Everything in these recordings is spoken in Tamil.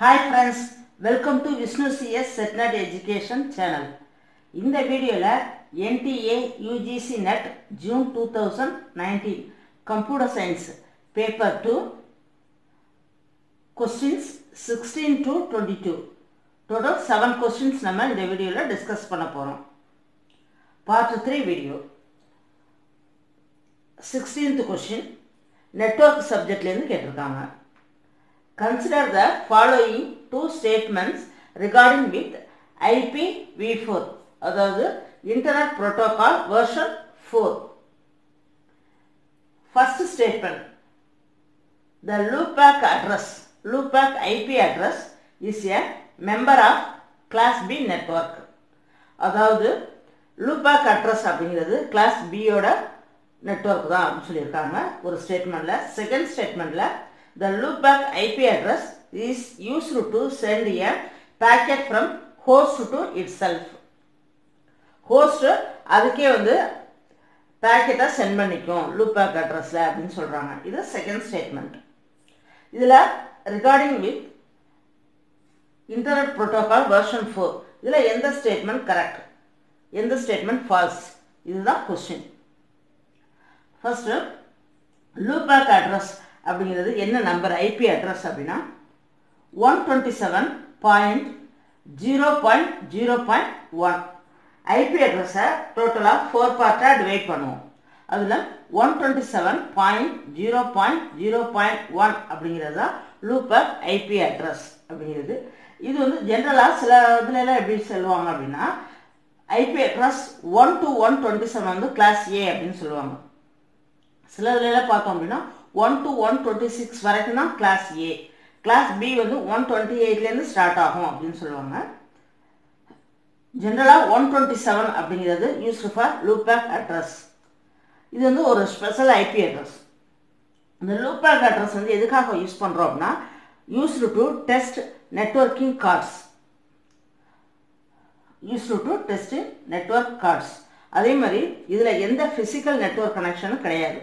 Hi friends, welcome to Vishnu CS SetNet Education channel. In the video NTA UGC NET June 2019 Computer Science Paper 2 questions 16 to 22. Total 7 questions நம்ம இந்த வீடியோல டிஸ்கஸ் பண்ண போறோம். Part 3 video. 16th question network subject ல இருந்து கேட்டிருக்காங்க. Consider the following two statements regarding with IPv4 அதாவது Internet Protocol version 4. First statement, the loopback IP address is a member of class B network. அதாவது loopback address அப்படிங்கிறது class B யோட network தான் அப்படின்னு சொல்லியிருக்காங்க ஒரு ஸ்டேட்மெண்ட்ல. செகண்ட் ஸ்டேட்மெண்ட்ல the loopback IP address is used to send a packet from host to itself. Host அதுக்கே வந்து packet சென்ட் பண்ணிக்கும் loopback addressல அப்படின்னு சொல்றாங்க. இது செகண்ட் ஸ்டேட்மெண்ட். இதுல regarding with Internet Protocol version 4 இதுல எந்த ஸ்டேட்மெண்ட் கரெக்ட், எந்த ஸ்டேட்மெண்ட் ஃபால்ஸ், இதுதான் கொஸ்டின். ஃபர்ஸ்ட் loopback address அப்படிங்கிறது என்ன நம்பர் ஐபி அட்ரஸ் அப்படின்னா 127.0.0.1 ஐபி அட்ரஸை டோட்டலாக 4 பார்ட்டாக டிவைட் பண்ணுவோம். அதில் 127.0.0.1 அப்படிங்கிறது தான் லூப்பேக் ஐபி அட்ரஸ் அப்படிங்கிறது. இது வந்து ஜென்ரலாக சில இதுலலாம் எப்படி சொல்லுவாங்க அப்படின்னா ஐபி அட்ரஸ் 1 to 127 வந்து கிளாஸ் ஏ அப்படின்னு சொல்லுவாங்க. சில இதுலலாம் பார்த்தோம் அப்படின்னா 1 to 126 வரைக்கும் தான் கிளாஸ் ஏ, கிளாஸ் பி வந்து 128லேருந்து ஸ்டார்ட் ஆகும் அப்படின்னு சொல்லுவாங்க. ஜென்ரலாக 127 அப்படிங்கிறது யூஸ்டு ஃபார் லூப்பேக் அட்ரஸ். இது வந்து ஒரு ஸ்பெஷல் ஐபி அட்ரஸ். இந்த லூப்பேக் அட்ரஸ் வந்து எதுக்காக யூஸ் பண்ணுறோம் அப்படின்னா used to test networking cards, used to testing network cards. அதே மாதிரி இதில் எந்த ஃபிசிக்கல் நெட்வொர்க் கனெக்ஷனும் கிடையாது.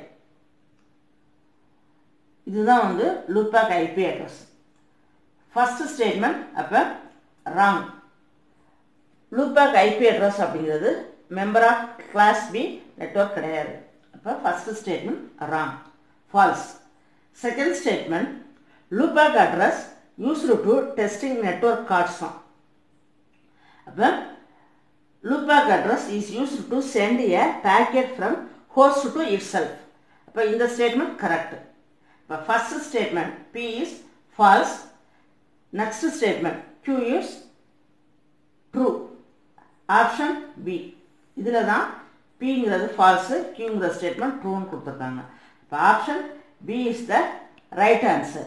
இதுதான் வந்து loopback IP address. First statement அப்போ ராங். loopback IP address அப்படிங்கிறது member of class B network கிடையாது. அப்போ first statement wrong, false. Second statement loopback address used to testing network cards தான். அப்போ loopback address is used to send a packet from host to itself. அப்போ இந்த ஸ்டேட்மெண்ட் கரெக்ட். The first statement P is false. Next statement Q is true. Option B. இதில் தான் Pங்கிறது false, Qங்கிற statement true கொடுத்துருக்காங்க. இப்போ option B is the right answer.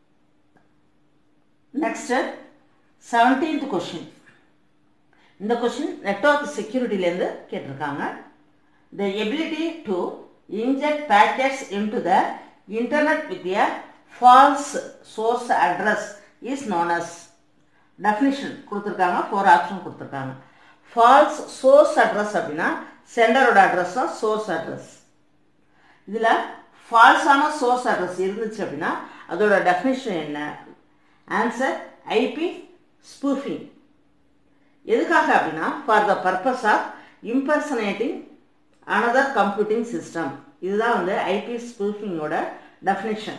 Next 17th question. இந்த question network securityலேருந்து கேட்டிருக்காங்க. The ability to inject packets into the Internet with a false source address is known as. Definition கொடுத்துருக்காங்க, 4 ஆப்ஷன் கொடுத்துருக்காங்க. False source address அப்படின்னா சென்டரோட அட்ரஸ் தான் சோர்ஸ் அட்ரஸ். இதில் ஃபால்ஸான சோர்ஸ் அட்ரஸ் இருந்துச்சு அப்படின்னா அதோட டெஃபினிஷன் என்ன? Answer IP spoofing. எதுக்காக அப்படின்னா for the purpose of impersonating another computing system. இதுதான் வந்து ஐபி ஸ்பூஃபிங்கோட டெஃபினிஷன்.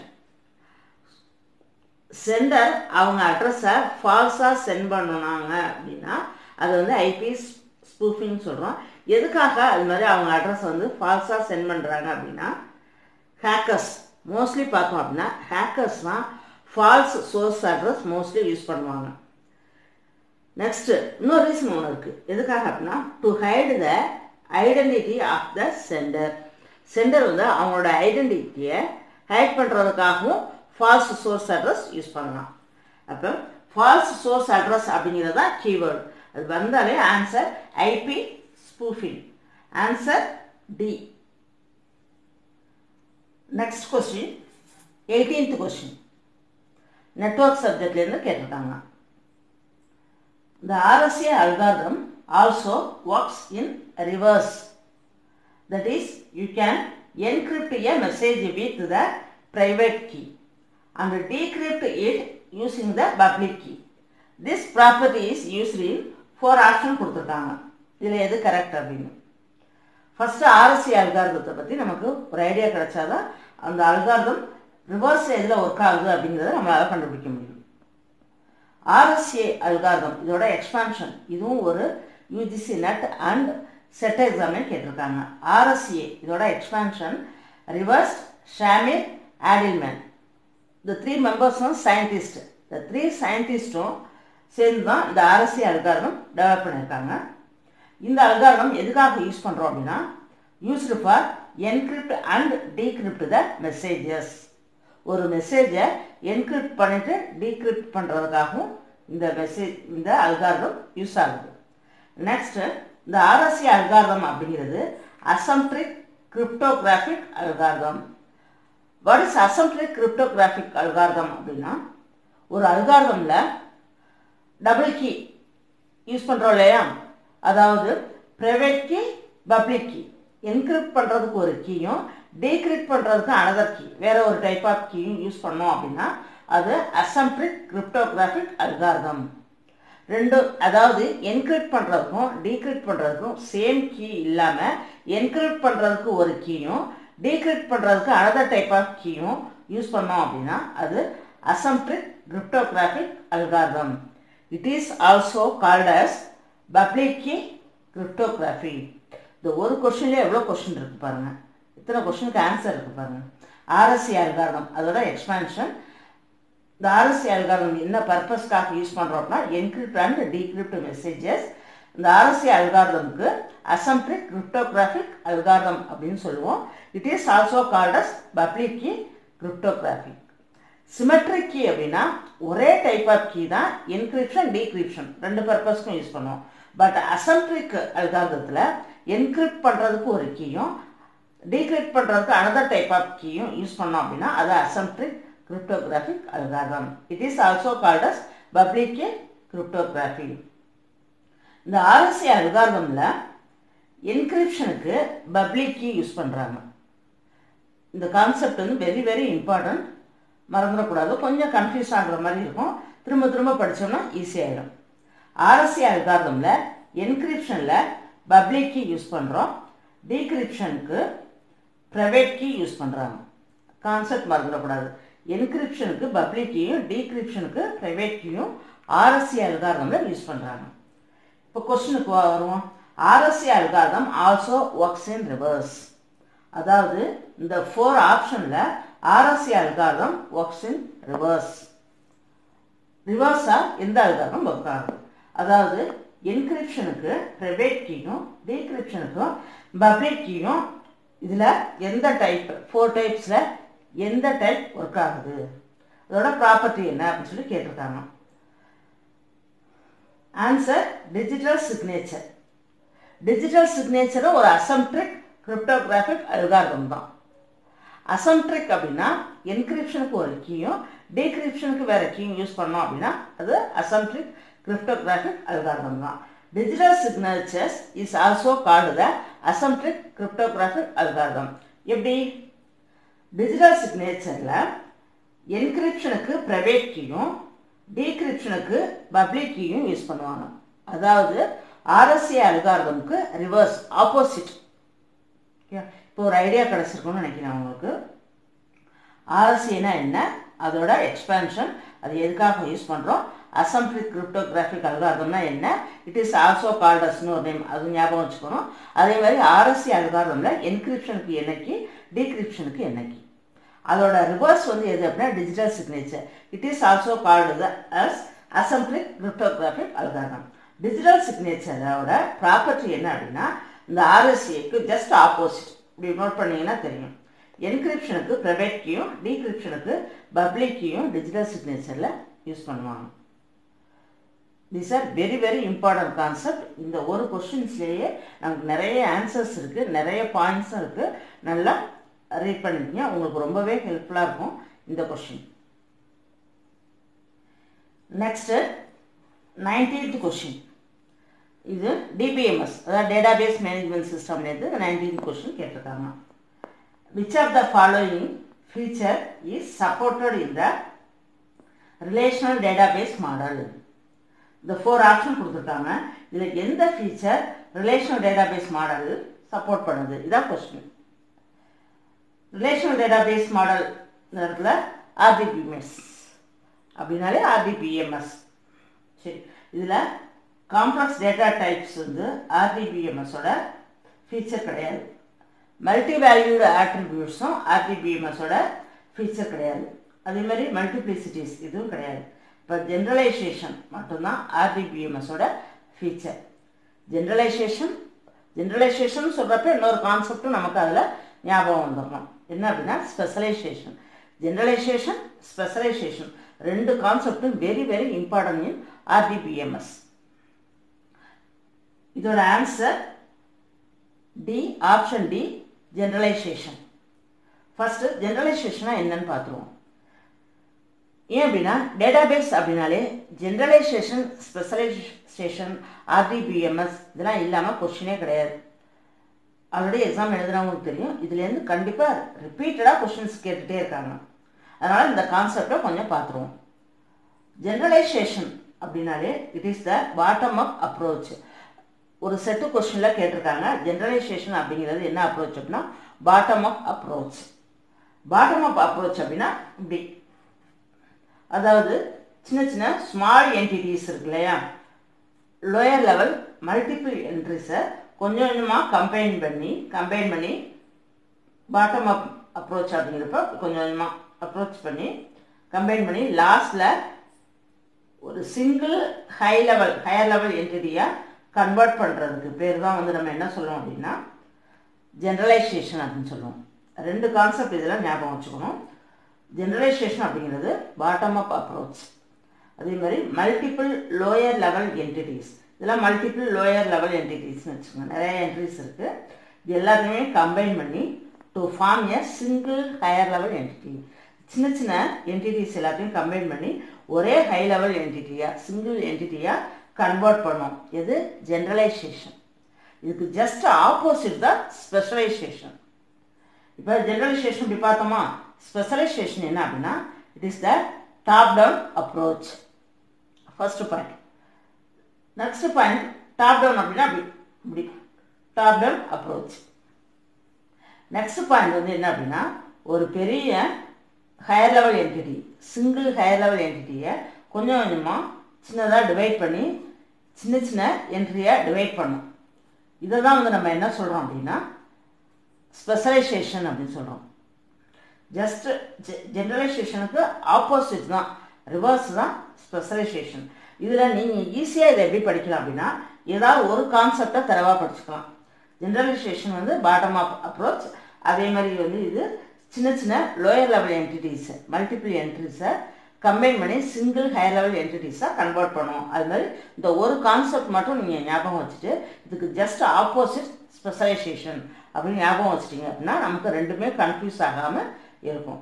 சென்டர் அவங்க அட்ரஸை ஃபால்ஸாக சென்ட் பண்ணுனாங்க அப்படின்னா அது வந்து ஐபி ஸ்பூஃபிங் சொல்கிறோம். எதுக்காக அது மாதிரி அவங்க அட்ரஸை வந்து ஃபால்ஸாக சென்ட் பண்ணுறாங்க அப்படின்னா ஹேக்கர்ஸ் மோஸ்ட்லி பார்த்தோம் அப்படின்னா ஹேக்கர்ஸ் தான் false source address mostly use பண்ணுவாங்க. நெக்ஸ்ட் இன்னொரு ரீசன் ஒன்று இருக்குது. எதுக்காக அப்படின்னா to hide the identity of the sender. Sender வந்து அவங்களோட ஐடென்டிட்டியை ஹைட் பண்ணுறதுக்காகவும் ஃபால்ஸ் சோர்ஸ் அட்ரஸ் யூஸ் பண்ணலாம். அப்போ ஃபால்ஸ் சோர்ஸ் அட்ரஸ் அப்படிங்கிறது தான் கீவேர்டு. அது வந்தாலே answer IP spoofing. Answer D. Next question 18th question network சப்ஜெக்ட்லேருந்து கேட்டிருக்காங்க. The RSA algorithm also works in reverse. That is, you can encrypt a message with the private key and decrypt it using the public key. This property is used in 4 options கொடுத்திருக்காங்க. இதுல எது கரெக்ட் அப்படினு. ஃபர்ஸ்ட் RSA அல்காரிதத்தை பத்தி நமக்கு ஒரு ஐடியா கிடைச்சாதான் அந்த அல்காரிதம் ரிவர்ஸ் எதுல வர்க் ஆகுது அப்படிங்கறத நம்மளால கண்டுபிடிக்க முடியும். RSA அல்காரிதம் இதோட எக்ஸ்பான்ஷன் இதுவும் ஒரு UGC NET and SET எக்ஸாம்ல கேட்டிருக்காங்க. RSA இதோட expansion Rivest Shamir Adleman. The 3 members are scientists. The 3 scientists சேர்ந்து தான் இந்த RSA அல்காரிதம் டெவலப் பண்ணியிருக்காங்க. இந்த அல்காரிதம் எதுக்காக யூஸ் பண்ணுறோம் அப்படின்னா used for encrypt and decrypt the messages. ஒரு மெசேஜை என்கிரிப்ட் பண்ணிட்டு டீக்ரிப்ட் பண்ணுறதுக்காகவும் இந்த அல்காரிதம் யூஸ் ஆகுது. நெக்ஸ்ட் இந்த RSA அல்காரிதம் அப்படிங்கிறது asymmetric cryptographic algorithm. What is asymmetric cryptographic algorithm அப்படின்னா ஒரு அல்காரிதம்ல டபுள் கீ யூஸ் பண்ணுறோம் இல்லையா, அதாவது private key public key encrypt பண்ணுறதுக்கு ஒரு கீயும் டீக்ரிப்ட் பண்ணுறதுக்கு அனதர் கீ வேற ஒரு டைப் ஆஃப் கீயும் யூஸ் பண்ணோம் அப்படின்னா அது அசம்ட்ரிக் கிரிப்டோகிராஃபிக் அல்காரிதம். ரெண்டு அதாவது என்கிரிப்ட் பண்ணுறதுக்கும் டீக்ரிப்ட் பண்ணுறதுக்கும் சேம் கீ இல்லாமல் என்கிரிப்ட் பண்ணுறதுக்கு ஒரு கீயும் டீக்ரிப்ட் பண்ணுறதுக்கு அனதர் டைப் ஆஃப் கீயும் யூஸ் பண்ணோம் அப்படின்னா அது asymmetric cryptographic algorithm. It is also called as public key cryptography. இந்த ஒரு கொஸ்டின்லேயே எவ்வளோ கொஸ்டின் இருக்குது பாருங்கள், இத்தனை கொஸ்டினுக்கு ஆன்சர் இருக்குது பாருங்கள். RSA அல்காரிதம் அதோட எக்ஸ்பான்ஷன். இந்த RSA அல்காரிதம் என்ன பர்பஸ்க்காக யூஸ் பண்ணுறோம்னா என்கிரிப்ட் அண்ட் டீக்ரிப்ட் மெசேஜஸ். இந்த RSA அல்காரிதமுக்கு அசம்ட்ரிக் கிரிப்டோகிராஃபிக் அல்காரிதம் அப்படின்னு சொல்லுவோம். It is also called as public key cryptography. Symmetric key அப்படின்னா ஒரே டைப் ஆஃப் கீ தான் என்கிரிப்ஷன் டீக்ரிப்ஷன் ரெண்டு பர்பஸ்க்கும் யூஸ் பண்ணுவோம். பட் அசம்ட்ரிக் அல்காரிதத்தில் என்கிரிப்ட் பண்ணுறதுக்கு ஒரு கீயும் டீக்ரிப்ட் பண்ணுறதுக்கு அனதர் டைப் ஆஃப் கீயும் யூஸ் பண்ணோம் அப்படின்னா அது asymmetric cryptographic algorithm. It is also called as public key cryptography. இந்த RSA அல்காரிதம்ல என்கிரிப்ஷனுக்கு பப்ளிக் கீ யூஸ் பண்ணுறாங்க. இந்த கான்செப்ட் வந்து வெரி வெரி இம்பார்ட்டன்ட், மறந்துடக்கூடாது. கொஞ்சம் கன்ஃபியூஸ் ஆகுற மாதிரி இருக்கும், திரும்ப திரும்ப படித்தோம்னா ஈஸியாகிடும். RSA அல்காரிதம்ல என்கிரிப்ஷனில் பப்ளிக் கீ யூஸ் பண்ணுறோம், டீக்ரிப்ஷனுக்கு ப்ரைவேட் கீ யூஸ் பண்ணுறாங்க. கான்செப்ட் மறந்துடக்கூடாது. என்கிரிப்ஷனுக்கு பப்ளிக் கீயும் டீக்ரிப்ஷனுக்கு ப்ரைவேட் கீயும் RSA அல்காரிதமில் யூஸ் பண்ணுறாங்க. இப்போ கொஸ்டினுக்கு வருவோம். RSA algorithm also works in reverse. அதாவது இந்த 4 ஆப்ஷனில் RSA algorithm works in reverse. ரிவர்ஸாக எந்த அல்காரிதம் ஒர்க் ஆகுது, அதாவது என்கிரிப்ஷனுக்கு ப்ரைவேட் கீயும் டீக்ரிப்ஷனுக்கும் பப்ளிக் கீயும் இதில் எந்த டைப் 4 டைப்ஸில் எந்த டைப் ஒர்க் ஆகுது, அதோட ப்ராப்பர்ட்டி என்ன அப்படின்னு சொல்லி கேட்டிருக்காங்க. Answer digital signature. டிஜிட்டல் சிக்னேச்சரும் ஒரு அசம்ட்ரிக் கிரிப்டோகிராஃபிக் அல்காரிதம் தான். அசம்ட்ரிக் அப்படின்னா என்கிரிப்ஷனுக்கு ஒரு கீயும் டீக்ரிப்ஷனுக்கு வேற கீயும் யூஸ் பண்ணோம் அப்படின்னா அது அசம்ட்ரிக் கிரிப்டோகிராஃபிக் அல்காரிதம் தான். Digital signatures is also called the asymmetric cryptographic algorithm. எப்படி? டிஜிட்டல் சிக்னேச்சரில் என்கிரிப்ஷனுக்கு ப்ரைவேட் கீயும் டீக்ரிப்ஷனுக்கு பப்ளிக் கீயும் யூஸ் பண்ணுவாங்க. அதாவது RSA அல்காரிதமுக்கு ரிவர்ஸ் ஆப்போசிட். இப்போ ஒரு ஐடியா கிடைச்சிருக்குன்னு நினைக்கிறேன் உங்களுக்கு. RSAனா என்ன, அதோட எக்ஸ்பான்ஷன், அது எதுக்காக யூஸ் பண்ணுறோம், அசம்ட்ரிக் கிரிப்டோகிராஃபிக் அல்காரிதம்னா என்ன, இட் இஸ் ஆல்சோ கால்ட் அஸ்னு ஒரு நேம், அது ஞாபகம் வச்சுக்கணும். அதே மாதிரி RSA அல்காரிதமில் என்கிரிப்ஷனுக்கு என்னைக்கு டீக்ரிப்ஷனுக்கு என்னைக்கு, அதோட ரிவர்ஸ் வந்து எது அப்படின்னா digital signature. It is also called as asymmetric cryptographic algorithm. Digital சிக்னேச்சரோட ப்ராப்பர்ட்டி என்ன அப்படின்னா இந்த RSAக்கு ஜஸ்ட் ஆப்போசிட். இப்படி நோட் பண்ணிங்கன்னா தெரியும். என்கிரிப்ஷனுக்கு ப்ரைவேட் கீயும் டீக்ரிப்ஷனுக்கு பப்ளிக் கீயும் டிஜிட்டல் சிக்னேச்சரில் யூஸ் பண்ணுவாங்க. These are very very important concept. இந்த ஒரு கொஸ்டின்ஸ்லேயே நமக்கு நிறைய ஆன்சர்ஸ் இருக்குது, நிறைய பாயிண்ட்ஸும் இருக்குது. நல்லா ரீட் பண்ணிக்கங்க, உங்களுக்கு ரொம்பவே ஹெல்ப்ஃபுல்லாக இருக்கும் இந்த கொஸ்டின். Next 19th question. இது DBMS, அதாவது டேட்டாபேஸ் மேனேஜ்மெண்ட் சிஸ்டம்லேருந்து 19th கொஸ்டின் கேட்டிருக்காங்க. Which of the following feature is supported in the relational database model. இந்த 4 ஆப்ஷன் கொடுத்துருக்காங்க. இதில் எந்த feature relational database model support பண்ணுது? இதான் கொஸ்டின். ரிலேஷனல் டேட்டாபேஸ் மாடல் இடத்துல RDBMS அப்படின்னாலே RDBMS. சரி, இதில் காம்ப்ளெக்ஸ் டேட்டா டைப்ஸ் வந்து RDBMSோட ஃபீச்சர் கிடையாது. மல்டி வேல்யூடு ஆட்ரிபியூட்ஸும் RDBMSோட ஃபீச்சர் கிடையாது. அதே மாதிரி மல்டிப்ளிசிட்டிஸ் இதுவும் கிடையாது. இப்போ ஜென்ரலைசேஷன் மட்டும்தான் RDBMSோட ஃபீச்சர். ஜென்ரலைசேஷன் சொல்கிறப்ப இன்னொரு கான்செப்டும் நமக்கு அதில் ஞாபகம் வந்துடணும். என்ன அப்படின்னா ஸ்பெஷலைசேஷன். ஜென்ரலைசேஷன், ஸ்பெஷலைசேஷன் ரெண்டு கான்செப்டும் very very important in RDBMS. இதோட answer D, option D, generalization. First ஜென்ரலைசேஷனா என்னன்னு பார்த்துருவோம். ஏன் அப்படின்னா டேட்டாபேஸ் அப்படின்னாலே ஜென்ரலைசேஷன், ஸ்பெஷலைசேஷன், RDBMS இதெல்லாம் இல்லாமல் கொஸ்டினே கிடையாது. ஆல்ரெடி எக்ஸாம் எழுதுறவங்களுக்கு தெரியும். இதுலேருந்து கண்டிப்பாக ரிப்பீட்டடாக கொஸ்டின்ஸ் கேட்டுகிட்டே இருக்காங்க. அதனால் இந்த கான்செப்டை கொஞ்சம் பார்த்துருவோம். ஜென்ரலைசேஷன் அப்படின்னாலே it is the bottom up approach. ஒரு செட்டு கொஸ்டினில் கேட்டிருக்காங்க. ஜென்ரலைசேஷன் அப்படிங்கிறது என்ன அப்ரோச் அப்படின்னா bottom up approach. Bottom up approach அப்படின்னா இப்படி, அதாவது சின்ன சின்ன ஸ்மால் என்டிட்டிஸ் இருக்கு இல்லையா, லோயர் லெவல் மல்டிபிள் என்ட்ரிஸை கொஞ்சம் கொஞ்சமாக கம்பைன் பண்ணி பாட்டம் அப் அப்ரோச் அப்படிங்கிறப்ப கொஞ்சம் கொஞ்சமாக அப்ரோச் பண்ணி கம்பைன் பண்ணி லாஸ்டில் ஒரு சிங்கிள் ஹையர் லெவல் என்டிட்டியாக கன்வெர்ட் பண்ணுறதுக்கு பேர் தான் வந்து நம்ம என்ன சொல்லுவோம் அப்படின்னா ஜென்ரலைசேஷன் அப்படின்னு சொல்லுவோம். ரெண்டு கான்செப்ட் இதெல்லாம் ஞாபகம் வச்சுக்கணும். ஜென்ரலைசேஷன் அப்படிங்கிறது பாட்டம் அப் அப்ரோச். அதே மாதிரி மல்டிபிள் லோயர் லெவல் என்டிட்டிஸ், இதெல்லாம் மல்டிபிள் லோயர் லெவல் என்டிட்டிஸ்னு வச்சுக்கோங்க. நிறைய என்ட்ரிஸ் இருக்குது. இது எல்லாத்தையுமே கம்பைன் பண்ணி to form a single higher level entity. சின்ன சின்ன என்டிட்டிஸ் எல்லாத்தையும் கம்பைன் பண்ணி ஒரே ஹை லெவல் என்டிட்டியாக சிங்கிள் என்டிட்டியாக கன்வெர்ட் பண்ணோம். இது ஜென்ரலைசேஷன். இதுக்கு ஜஸ்ட் ஆப்போசிட் தான் ஸ்பெஷலைசேஷன். இப்போ ஜென்ரலைசேஷன் இப்படி பார்த்தோமா, ஸ்பெஷலைசேஷன் என்ன அப்படின்னா it is the top down approach. First point. Next point top down அப்படின்னா இப்படி top down approach. Next point வந்து என்ன அப்படின்னா ஒரு பெரிய higher level entity, single higher level என்டிட்டியை கொஞ்சம் கொஞ்சமாக சின்னதாக டிவைட் பண்ணி சின்ன சின்ன என்ட்ரியாக டிவைட் பண்ணும். இதை தான் வந்து நம்ம என்ன சொல்கிறோம் அப்படின்னா ஸ்பெஷலைசேஷன் அப்படின்னு சொல்கிறோம். ஜஸ்ட் ஜென்ரலைசேஷனுக்கு ஆப்போசிட் தான், ரிவர்ஸ் தான் ஸ்பெஷலைசேஷன். இதில் நீங்கள் ஈஸியாக இதை எப்படி படிக்கலாம் அப்படின்னா ஏதாவது ஒரு கான்செப்டை தரவாக படிச்சுக்கலாம். ஜென்ரலைசேஷன் வந்து பாட்டம் அப் அப்ரோச். அதே மாதிரி வந்து இது சின்ன சின்ன லோயர் லெவல் என்டிட்டிஸை மல்டிபிள் என்ட்ரிஸை கம்பைன் பண்ணி சிங்கிள் ஹையர் லெவல் என்டிட்டிஸாக கன்வெர்ட் பண்ணுவோம். அது மாதிரி இந்த ஒரு கான்செப்ட் மட்டும் நீங்கள் ஞாபகம் வச்சுட்டு இதுக்கு ஜஸ்ட் ஆப்போசிட் ஸ்பெஷலைசேஷன் அப்படின்னு ஞாபகம் வச்சுட்டிங்க அப்படின்னா நமக்கு ரெண்டுமே கன்ஃபியூஸ் ஆகாமல் இருக்கும்.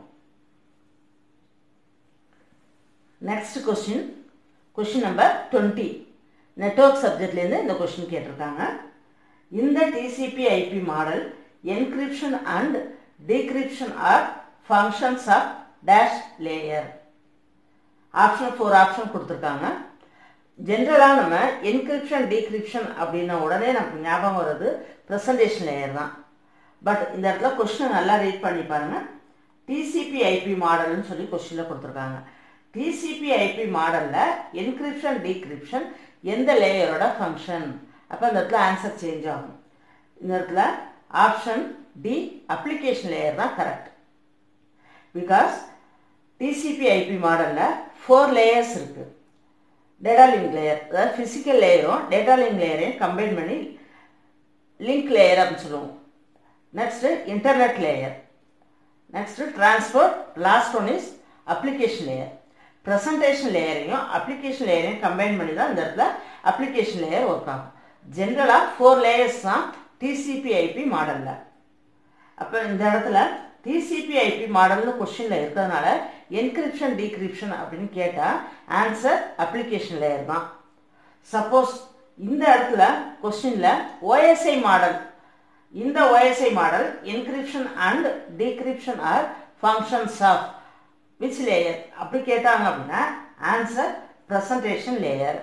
Next question number 20. நெட்வொர்க் சப்ஜெக்ட்லேருந்து இந்த கொஸ்டின் கேட்டிருக்காங்க. இந்த TCP/IP model encryption and decryption are functions of dash layer. Option 4 option கொடுத்துருக்காங்க. ஜென்ரலாக நம்ம என்கிரிப்ஷன் டீக்ரிப்ஷன் அப்படின்ன உடனே நமக்கு ஞாபகம் வர்றது ப்ரெசன்டேஷன் லேயர் தான். பட் இந்த இடத்துல கொஸ்டின் நல்லா ரீட் பண்ணி பாருங்கள். TCP/IP மாடல்னு சொல்லி கொஸ்டினில் கொடுத்துருக்காங்க. TCP/IP மாடலில் என்கிரிப்ஷன் டீக்ரிப்ஷன் எந்த லேயரோட ஃபங்க்ஷன்? அப்போ இந்த இடத்துல ஆன்சர் சேஞ்ச் ஆகும். இந்த இடத்துல ஆப்ஷன் டி அப்ளிகேஷன் லேயர் தான் கரெக்ட். பிகாஸ் TCP/IP மாடலில் 4 லேயர்ஸ் இருக்குது. டேட்டா லிங்க் லேயர், அதாவது ஃபிசிக்கல் லேயரும் டேட்டா லிங்க் லேயரையும் கம்பைன் பண்ணி லிங்க் லேயர் அப்படின்னு சொல்லுவோம். Next internet layer, next transport, last one is application layer. Presentation லேயரையும் அப்ளிகேஷன் லேயரையும் கம்பைன் பண்ணி தான் இந்த இடத்துல அப்ளிகேஷன் லேயர் ஒர்க் ஆகும். ஜென்ரலாக 4 லேயர்ஸ் தான் TCP/IP மாடலில். அப்போ இந்த இடத்துல TCP/IP மாடல்னு கொஸ்டினில் இருக்கிறதுனால என்கிரிப்ஷன் டீக்ரிப்ஷன் அப்படின்னு கேட்டால் ஆன்சர் அப்ளிகேஷன் லேயர் தான். சப்போஸ் இந்த இடத்துல கொஸ்டினில் OSI மாடல், இந்த OSI model encryption and decryption are functions of which layer அப்படி கேட்டாங்க அப்படின்னா answer presentation layer.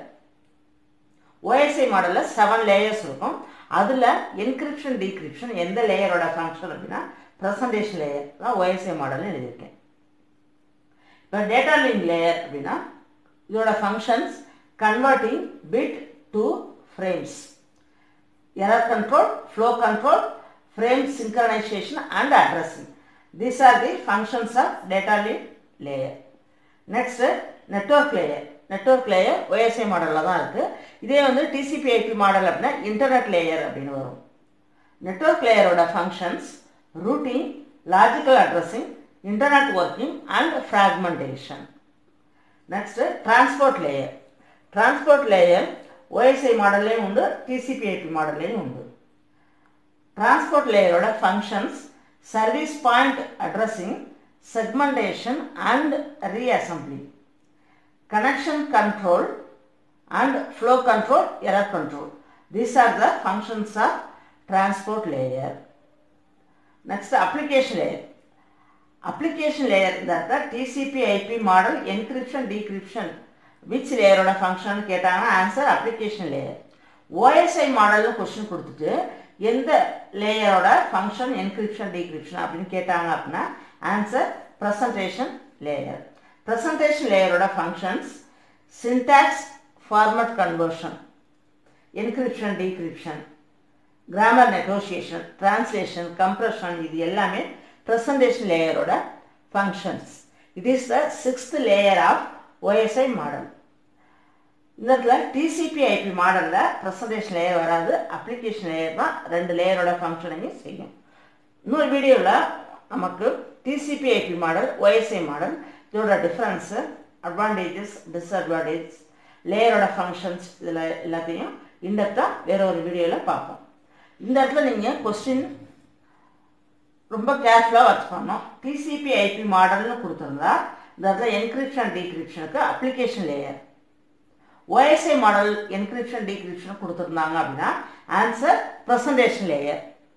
OSI மாடலில் 7 லேயர்ஸ் இருக்கும். அதில் என்கிரிப்ஷன் டீக்ரிப்ஷன் எந்த லேயரோட ஃபங்க்ஷன் அப்படின்னா ப்ரெசன்டேஷன் லேயர் தான் OSI மாடலில் எழுதியிருக்கேன். இப்போ டேட்டா லிங்க் லேயர் அப்படின்னா இதோட functions converting bit to frames, error control, flow control, frame synchronization and addressing. These are the functions of data link layer. Next, network layer. Network layer OSI மாடலில் தான் இருக்குது. இதே வந்து TCP/IP மாடல் அப்படின்னா இன்டர்நெட் லேயர் அப்படின்னு வரும். நெட்வொர்க் லேயரோட functions routing, logical addressing, internet working and fragmentation. Next transport layer. Transport layer OSI மாடல்லையும் உண்டு, TCP/IP மாடல்லையும் உண்டு. Transport layer oda functions service point addressing, segmentation and reassembly, connection control and flow control, error control. These are the functions of transport layer. Next, application layer. Application layer that the TCP/IP model encryption decryption which layer oda function கேட்டாங்க answer application layer. OSI மாடல்ல question கொடுத்துட்டு எந்த லேயரோட ஃபங்க்ஷன் என்கிரிப்ஷன் டீக்ரிப்ஷன் அப்படின்னு கேட்டாங்க அப்படின்னா ஆன்சர் ப்ரெசன்டேஷன் லேயர். ப்ரெசன்டேஷன் லேயரோட functions syntax, format conversion, encryption decryption, grammar negotiation, translation, compression, இது எல்லாமே ப்ரெசன்டேஷன் லேயரோட functions. It is the 6th layer of OSI model. இந்த இடத்துல TCP/IP மாடலில் ப்ரெசன்டேஷன் லேயர் வராது, அப்ளிகேஷன் லேயர் தான் 2 லேயரோட ஃபங்க்ஷனையும் செய்யும். இன்னொரு வீடியோவில் நமக்கு TCP/IP மாடல், OSI மாடல், இதோட டிஃப்ரென்ஸு, அட்வான்டேஜஸ், டிஸ்அட்வான்டேஜ், லேயரோட ஃபங்க்ஷன்ஸ் இதில் எல்லாத்தையும் இன்டெப்த்தாக வேற ஒரு வீடியோவில் பார்ப்போம். இந்த இடத்துல நீங்கள் கொஸ்டின் ரொம்ப கேர்ஃபுல்லாக வாட்ச் பண்ணணும். TCP/IP மாடல்னு கொடுத்துருந்தா இந்த இடத்துல என்கிரிப்ஷன் டீக்ரிப்ஷனுக்கு application layer, OSI model encryption decryption கொடுத்துருந்தாங்க அப்படின்னா answer presentation layer.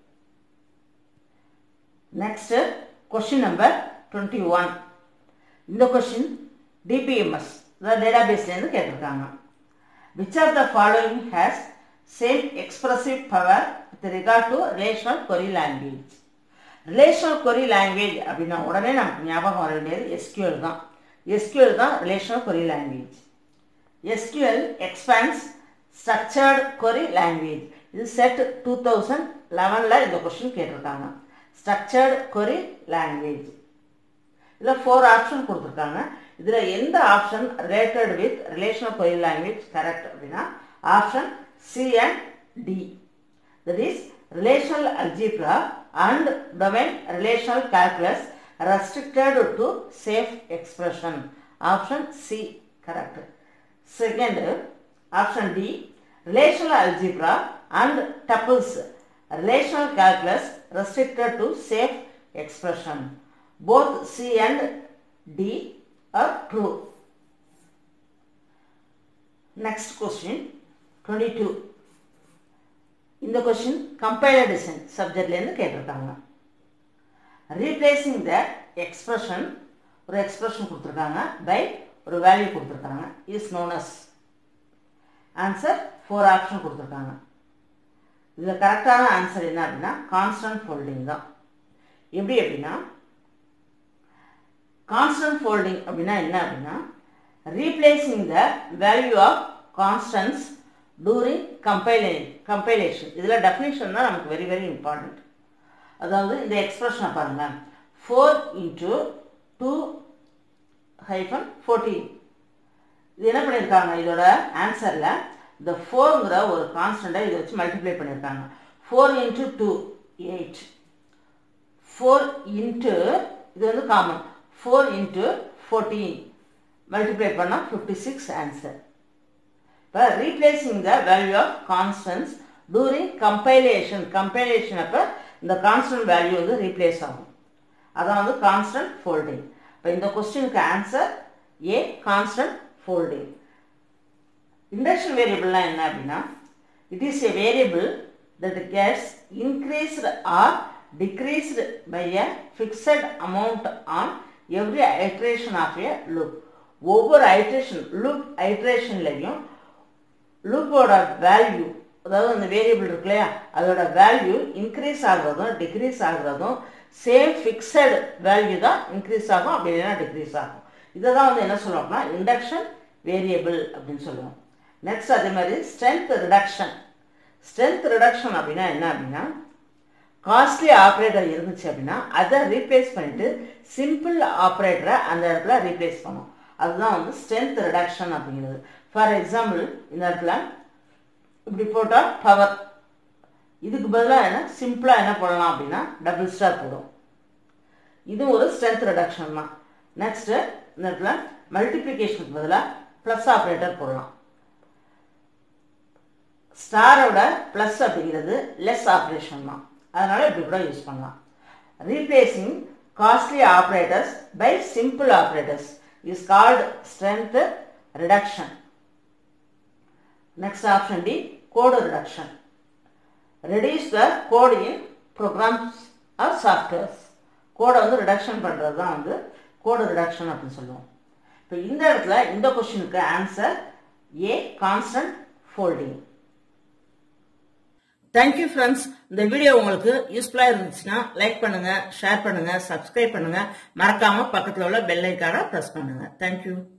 Next question number 21. இந்த கொஸ்டின் DBMS டேட்டாபேஸ்லேருந்து கேட்டிருக்காங்க. Which of the following has same expressive power with regard to relational query language. Relational query language அப்படின்னா உடனே நமக்கு ஞாபகம் வர வேண்டியது SQL தான். SQL தான் relational query language. SQL expands structured query language. இது செட் 2011ல் இந்த கொஸ்டின் கேட்டிருக்காங்க. structured query language. இதில் 4 ஆப்ஷன் கொடுத்துருக்காங்க. இதில் எந்த option related with relational query language correct அப்படின்னா option C and D. That is relational algebra and domain relational calculus restricted to safe expression. Option C correct. Second, option D, relational algebra and tuples, relational calculus restricted to safe expression. Both C and D are true. Next question, 22. In the question, compiler design subject கேட்டிருக்காங்க. Replacing the expression, ஒரு expression கொடுத்துருக்காங்க by ஒரு வேல்யூ கொடுத்துருக்காங்க is known as. Answer 4 option கொடுத்துருக்காங்க. இதில் கரெக்டான ஆன்சர் என்ன அப்படின்னா கான்ஸ்டன்ட் ஃபோல்டிங் தான். எப்படி அப்படின்னா கான்ஸ்டன்ட் ஃபோல்டிங் அப்படின்னா என்ன அப்படின்னா replacing the value of constants during compilation. இதில் டெஃபினிஷன் தான் நமக்கு வெரி வெரி இம்பார்ட்டண்ட். அதாவது இந்த எக்ஸ்பிரஷனை பாருங்கள், 4 × 2-14. இது என்ன பண்ணியிருக்காங்க, இதோட ஆன்சரில் இந்த 4ங்கிற ஒரு கான்ஸ்டண்ட்டை இதை வச்சு மல்டிப்ளை பண்ணியிருக்காங்க. 4 × 2 8, 4 இது வந்து காமன், 4 × 14 மல்டிப்ளை பண்ணால் 56 ஆன்சர். இப்போ replacing the value of constants during compilation அப்போ இந்த கான்ஸ்டன்ட் வேல்யூ வந்து ரீப்ளேஸ் ஆகும். அதான் வந்து கான்ஸ்டன்ட் ஃபோல்டிங். இப்போ இந்த கொஸ்டினுக்கு answer A, constant folding. Induction வேரியபிள்லாம் என்ன அப்படின்னா it is a variable that gets increased or decreased by a fixed amount on every iteration of a loop. ஒவ்வொரு ஐட்ரேஷன் லூப் ஐட்ரேஷன்லையும் லூப்போட வேல்யூ, அதாவது அந்த வேரியபிள் இருக்கு இல்லையா, அதோட வேல்யூ இன்க்ரீஸ் ஆகுறதும் டிக்ரீஸ் ஆகுறதும் சேம் ஃபிக்ஸட் வேல்யூ தான் இன்க்ரீஸ் ஆகும், அப்படி இல்லைன்னா டிக்ரீஸ் ஆகும். இதை தான் வந்து என்ன சொல்லுவோம்னா இண்டக்ஷன் வேரியபிள் அப்படின்னு சொல்லுவோம். நெக்ஸ்ட் அதே மாதிரி ஸ்ட்ரென்த் ரிடக்ஷன். ஸ்ட்ரென்த் ரிடக்ஷன் அப்படின்னா என்ன அப்படின்னா, காஸ்ட்லி ஆப்ரேட்டர் இருந்துச்சு அப்படின்னா அதை ரீப்ளேஸ் பண்ணிட்டு சிம்பிள் ஆப்ரேட்டரை அந்த இடத்துல ரீப்ளேஸ் பண்ணும். அதுதான் வந்து ஸ்ட்ரென்த் ரிடக்ஷன் அப்படிங்கிறது. ஃபார் எக்ஸாம்பிள் இந்த இடத்துல இப்படி போட்டால் பவர், இதுக்கு பதிலாக என்ன சிம்பிளாக என்ன போடலாம் அப்படின்னா டபுள் ஸ்டார் போடும். இது ஒரு ஸ்ட்ரென்த் ரிடக்ஷன் தான். நெக்ஸ்ட்டு இந்த இடத்துல மல்டிப்ளிகேஷனுக்கு பதிலாக ப்ளஸ் ஆப்ரேட்டர் போடலாம். ஸ்டாரோட ப்ளஸ் அப்படிங்கிறது லெஸ் ஆப்ரேஷன் தான், அதனால் இப்படி கூட யூஸ் பண்ணலாம். Replacing costly operators by simple operators is called strength reduction. Next option D, code reduction. Reduce the code in programs or softwares. Code வந்து reduction பண்றது தான் வந்து code reduction அப்படின்னு சொல்லுவோம். இப்போ இந்த இடத்துல இந்த கொஸ்டினுக்கு ஆன்சர் A, constant folding. Thank you friends. இந்த வீடியோ உங்களுக்கு யூஸ்ஃபுல்லா இருந்துச்சுன்னா லைக் பண்ணுங்க, ஷேர் பண்ணுங்க, சப்ஸ்கிரைப் பண்ணுங்க, மறக்காம பக்கத்துல உள்ள பெல் ஐகானை பிரஸ் பண்ணுங்க. Thank you.